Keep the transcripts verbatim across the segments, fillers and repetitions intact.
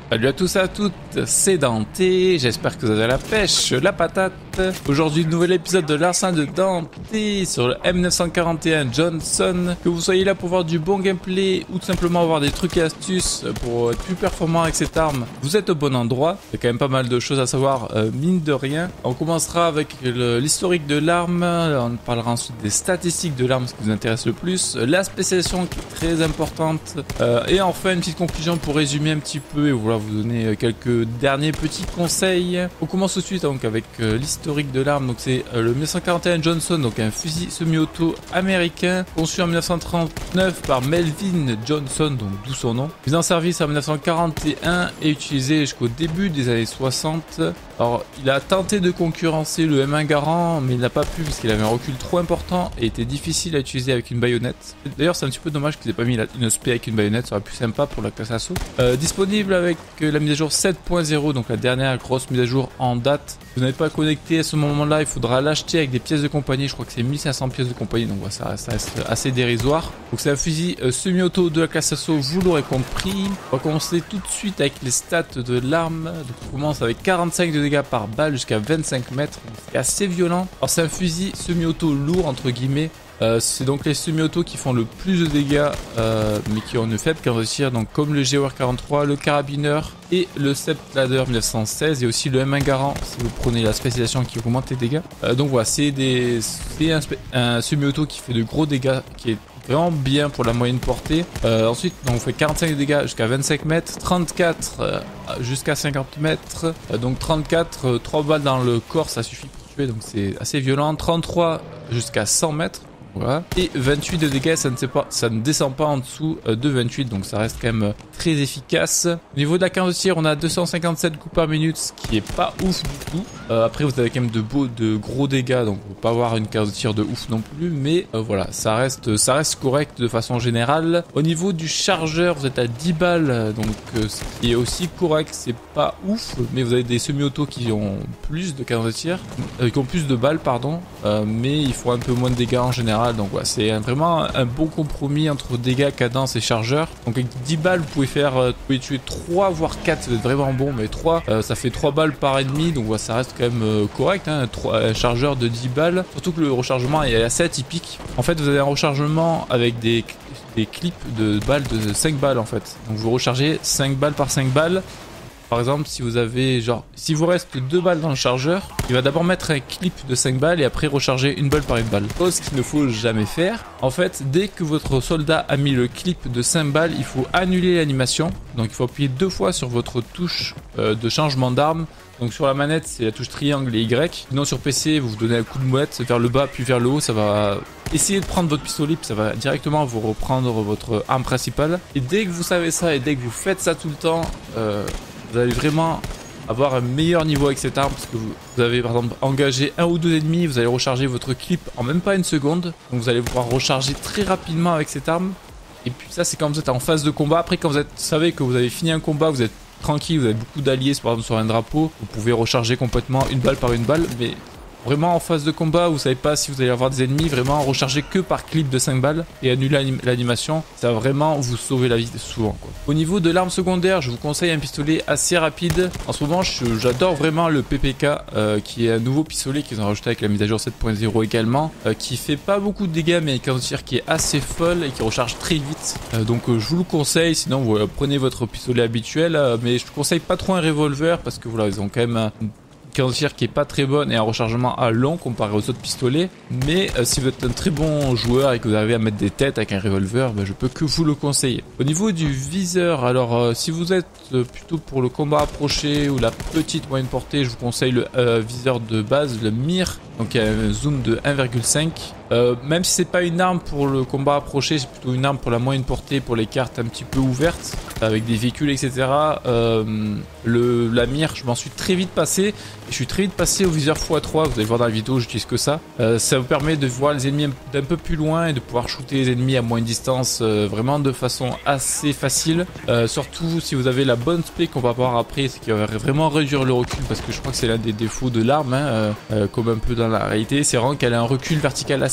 Salut à tous et à toutes, c'est Dante, j'espère que vous avez la pêche, la patate. Aujourd'hui, nouvel épisode de l'Arsenal de Dante sur le M neuf cent quarante et un Johnson. Que vous soyez là pour voir du bon gameplay ou tout simplement avoir des trucs et astuces pour être plus performant avec cette arme, vous êtes au bon endroit. Il y a quand même pas mal de choses à savoir, euh, mine de rien. On commencera avec l'historique de l'arme, on parlera ensuite des statistiques de l'arme, ce qui vous intéresse le plus, la spécialisation qui est très importante, euh, et enfin une petite conclusion pour résumer un petit peu et voilà, vous donner quelques derniers petits conseils. On commence tout de suite donc avec euh, l'historique de l'arme. Donc c'est euh, le mille neuf cent quarante et un Johnson, donc un fusil semi-auto américain conçu en mille neuf cent trente-neuf par Melvin Johnson, donc d'où son nom. Mis en service en mille neuf cent quarante et un et utilisé jusqu'au début des années soixante. Alors il a tenté de concurrencer le M un Garand, mais il n'a pas pu parce qu'il avait un recul trop important et était difficile à utiliser avec une baïonnette. D'ailleurs c'est un petit peu dommage qu'ils aient pas mis la, une spé avec une baïonnette, ça aurait pu sympa pour la classe assaut. Euh, disponible avec la mise à jour sept point zéro, donc la dernière grosse mise à jour en date. Vous n'avez pas connecté à ce moment-là, il faudra l'acheter avec des pièces de compagnie. Je crois que c'est mille cinq cents pièces de compagnie, donc voilà, ça, ça reste assez dérisoire. Donc c'est un fusil euh, semi-auto de la classe assaut, vous l'aurez compris. On va commencer tout de suite avec les stats de l'arme. Donc on commence avec quarante-cinq de dégâts par balle jusqu'à vingt-cinq mètres, c'est assez violent. Alors c'est un fusil semi-auto lourd entre guillemets. Euh, c'est donc les semi-autos qui font le plus de dégâts, euh, mais qui ont une faible cadence de tir, donc comme le G O R quarante-trois, le carabineur et le Septlader mille neuf cent seize, et aussi le M un Garand si vous prenez la spécialisation qui augmente les dégâts. Euh, donc voilà, c'est des, c'est un, un semi-auto qui fait de gros dégâts, qui est vraiment bien pour la moyenne portée. Euh, ensuite, donc on fait quarante-cinq de dégâts jusqu'à vingt-cinq mètres, trente-quatre euh, jusqu'à cinquante mètres, euh, donc trente-quatre, euh, trois balles dans le corps, ça suffit pour tuer, donc c'est assez violent. trente-trois jusqu'à cent mètres. Voilà. Et vingt-huit de dégâts, ça ne, pas, ça ne descend pas en dessous de vingt-huit, donc ça reste quand même très efficace. Au niveau de la cadence de tir, on a deux cent cinquante-sept coups par minute, ce qui est pas ouf du tout. Euh, après, vous avez quand même de beaux, de gros dégâts, donc vous ne pouvez pas avoir une cadence de tir de ouf non plus, mais euh, voilà, ça reste, ça reste correct de façon générale. Au niveau du chargeur, vous êtes à dix balles, donc euh, ce qui est aussi correct, c'est pas ouf, mais vous avez des semi-autos qui ont plus de cadence de tir, euh, qui ont plus de balles, pardon, euh, mais il faut un peu moins de dégâts en général. Donc ouais, c'est vraiment un bon compromis entre dégâts, cadence et chargeur. Donc avec dix balles, vous pouvez faire, euh, vous pouvez tuer trois voire quatre, vous êtes vraiment bon, mais trois, euh, ça fait trois balles par ennemi, donc ouais, ça reste quand même euh, correct, hein, trois, un chargeur de dix balles. Surtout que le rechargement est assez atypique. En fait, vous avez un rechargement avec des, des clips de balles de cinq balles en fait. Donc vous rechargez cinq balles par cinq balles. Par exemple, si vous avez genre, si vous reste deux balles dans le chargeur, il va d'abord mettre un clip de cinq balles et après recharger une balle par une balle. Chose qu'il ne faut jamais faire. En fait, dès que votre soldat a mis le clip de cinq balles, il faut annuler l'animation. Donc il faut appuyer deux fois sur votre touche euh, de changement d'arme. Donc sur la manette, c'est la touche triangle et Y. Sinon sur P C, vous vous donnez un coup de mouette vers le bas puis vers le haut, ça va essayer de prendre votre pistolet puis ça va directement vous reprendre votre arme principale. Et dès que vous savez ça et dès que vous faites ça tout le temps, euh, vous allez vraiment avoir un meilleur niveau avec cette arme parce que vous, vous avez par exemple engagé un ou deux ennemis, vous allez recharger votre clip en même pas une seconde. Donc vous allez pouvoir recharger très rapidement avec cette arme. Et puis ça c'est quand vous êtes en phase de combat. Après quand vous êtes, savez que vous avez fini un combat, vous êtes tranquille, vous avez beaucoup d'alliés par exemple sur un drapeau, vous pouvez recharger complètement une balle par une balle. Mais vraiment en phase de combat, vous savez pas si vous allez avoir des ennemis, vraiment recharger que par clip de cinq balles et annuler l'animation, ça va vraiment vous sauver la vie souvent quoi. Au niveau de l'arme secondaire, je vous conseille un pistolet assez rapide. En ce moment, j'adore vraiment le P P K euh, qui est un nouveau pistolet qu'ils ont rajouté avec la mise à jour sept point zéro également, euh, qui fait pas beaucoup de dégâts mais qui a un tir qui est assez folle et qui recharge très vite. Euh, donc euh, je vous le conseille, sinon vous euh, prenez votre pistolet habituel, euh, mais je vous conseille pas trop un revolver parce que voilà, ils ont quand même un cadence de tir qui est pas très bonne et un rechargement à long comparé aux autres pistolets. Mais euh, si vous êtes un très bon joueur et que vous arrivez à mettre des têtes avec un revolver, ben, je peux que vous le conseiller. Au niveau du viseur, alors euh, si vous êtes euh, plutôt pour le combat approché ou la petite moyenne portée, je vous conseille le euh, viseur de base, le M I R. Donc il y a un zoom de un virgule cinq. Euh, même si c'est pas une arme pour le combat approché, c'est plutôt une arme pour la moyenne portée, pour les cartes un petit peu ouvertes, avec des véhicules, et cetera. Euh, le, la mire, je m'en suis très vite passé. Je suis très vite passé au viseur fois trois, vous allez voir dans la vidéo, j'utilise que ça. Euh, ça vous permet de voir les ennemis d'un peu plus loin et de pouvoir shooter les ennemis à moyenne distance, euh, vraiment de façon assez facile. Euh, surtout si vous avez la bonne spé qu'on va voir après, c'est qu'il va vraiment réduire le recul, parce que je crois que c'est l'un des défauts de l'arme, hein, euh, euh, comme un peu dans la réalité, c'est vraiment qu'elle a un recul vertical assez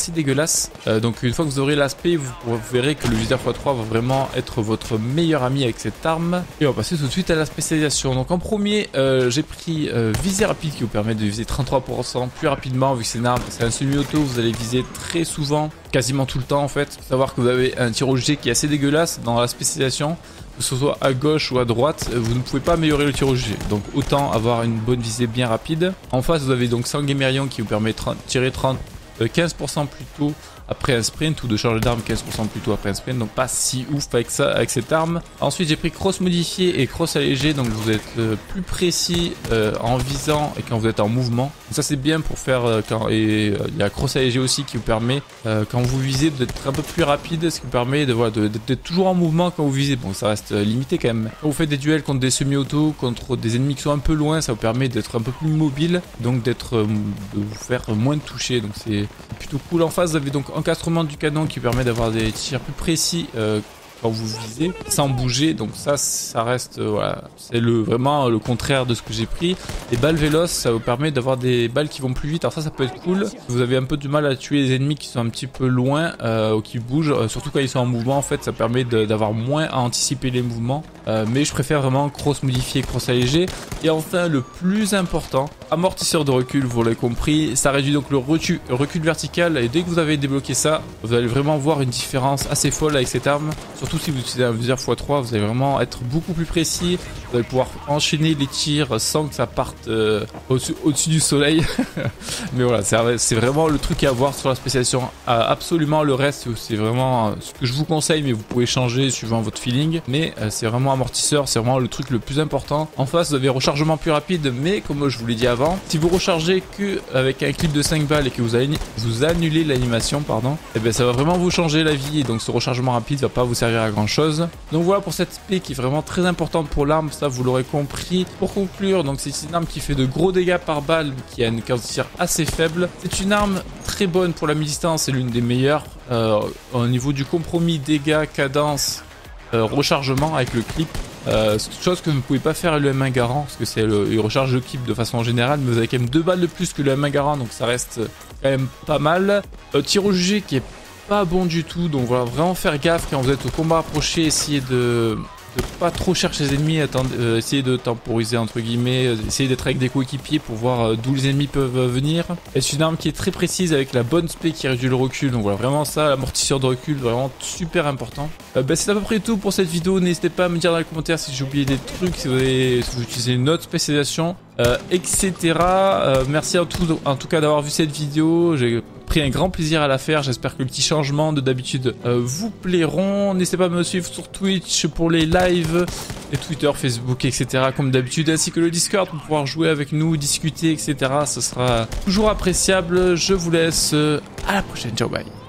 assez dégueulasse. Euh, donc une fois que vous aurez l'aspect, vous, vous verrez que le viseur fois trois va vraiment être votre meilleur ami avec cette arme. Et on va passer tout de suite à la spécialisation. Donc en premier, euh, j'ai pris euh, visée rapide qui vous permet de viser trente-trois pour cent plus rapidement vu que c'est une arme, c'est un semi-auto, vous allez viser très souvent, quasiment tout le temps en fait. Faut savoir que vous avez un tir au G qui est assez dégueulasse dans la spécialisation. Que ce soit à gauche ou à droite, vous ne pouvez pas améliorer le tir au G. Donc autant avoir une bonne visée bien rapide. En face, vous avez donc Sanguemérion qui vous permet de tirer trente, euh, quinze pour cent plus tôt après un sprint ou de changer d'arme quinze pour cent plus tôt après un sprint, donc pas si ouf avec ça, avec cette arme. Ensuite j'ai pris cross modifié et cross allégé, donc vous êtes euh, plus précis euh, en visant et quand vous êtes en mouvement. Donc ça c'est bien pour faire euh, quand et euh, il y a cross allégé aussi qui vous permet euh, quand vous visez d'être un peu plus rapide, ce qui vous permet de voilà d'être toujours en mouvement quand vous visez. Bon ça reste euh, limité quand même. Quand vous faites des duels contre des semi-auto, contre des ennemis qui sont un peu loin, ça vous permet d'être un peu plus mobile, donc d'être euh, de vous faire moins de toucher. Donc c'est plutôt cool. En face vous avez donc encastrement du canon qui permet d'avoir des tirs plus précis euh, quand vous visez sans bouger, donc ça ça reste euh, voilà, c'est le vraiment le contraire de ce que j'ai pris. Les balles véloces, ça vous permet d'avoir des balles qui vont plus vite, alors ça ça peut être cool. Vous avez un peu du mal à tuer les ennemis qui sont un petit peu loin euh, ou qui bougent, euh, surtout quand ils sont en mouvement en fait, ça permet d'avoir moins à anticiper les mouvements, euh, mais je préfère vraiment cross modifié, cross allégé. Et enfin le plus important, amortisseur de recul, vous l'avez compris, ça réduit donc le recul, recul vertical, et dès que vous avez débloqué ça, vous allez vraiment voir une différence assez folle avec cette arme. Surtout si vous utilisez un viseur fois trois, vous allez vraiment être beaucoup plus précis. Vous allez pouvoir enchaîner les tirs sans que ça parte euh, au-dessus au-dessus du soleil. Mais voilà, c'est vraiment le truc à avoir sur la spécialisation. Euh, absolument le reste, c'est vraiment euh, ce que je vous conseille, mais vous pouvez changer suivant votre feeling. Mais euh, c'est vraiment amortisseur, c'est vraiment le truc le plus important. En face, vous avez rechargement plus rapide, mais comme je vous l'ai dit avant, si vous rechargez que avec un clip de cinq balles et que vous, vous annulez l'animation, pardon, et bien ça va vraiment vous changer la vie. Et donc ce rechargement rapide va pas vous servir à grand chose. Donc voilà pour cette spé qui est vraiment très importante pour l'arme, ça vous l'aurez compris. Pour conclure, donc c'est une arme qui fait de gros dégâts par balle, qui a une cadence de tir assez faible. C'est une arme très bonne pour la mi-distance, c'est l'une des meilleures euh, au niveau du compromis dégâts, cadence, euh, rechargement avec le clip. Euh, c'est chose que vous ne pouvez pas faire à l'E M un Garand, parce que c'est le, il recharge le clip de façon générale, mais vous avez quand même deux balles de plus que le E M un Garand, donc ça reste quand même pas mal. Euh, tir au G qui est pas bon du tout, donc voilà, vraiment faire gaffe quand vous êtes au combat approché, essayez de, de pas trop chercher les ennemis, attendre, euh, essayez de temporiser entre guillemets, euh, essayez d'être avec des coéquipiers pour voir euh, d'où les ennemis peuvent euh, venir. Et c'est une arme qui est très précise avec la bonne spé qui réduit le recul, donc voilà, vraiment ça, l'amortisseur de recul, vraiment super important. Euh, bah, c'est à peu près tout pour cette vidéo, n'hésitez pas à me dire dans les commentaires si j'ai oublié des trucs, si vous, avez, si vous utilisez une autre spécialisation, euh, et cetera. Euh, merci en tout, en tout cas d'avoir vu cette vidéo, j'ai pris un grand plaisir à la faire, j'espère que les petits changements de d'habitude euh, vous plairont. N'hésitez pas à me suivre sur Twitch pour les lives, et Twitter, Facebook, et cetera comme d'habitude, ainsi que le Discord pour pouvoir jouer avec nous, discuter, et cetera. Ce sera toujours appréciable. Je vous laisse, à la prochaine, ciao bye.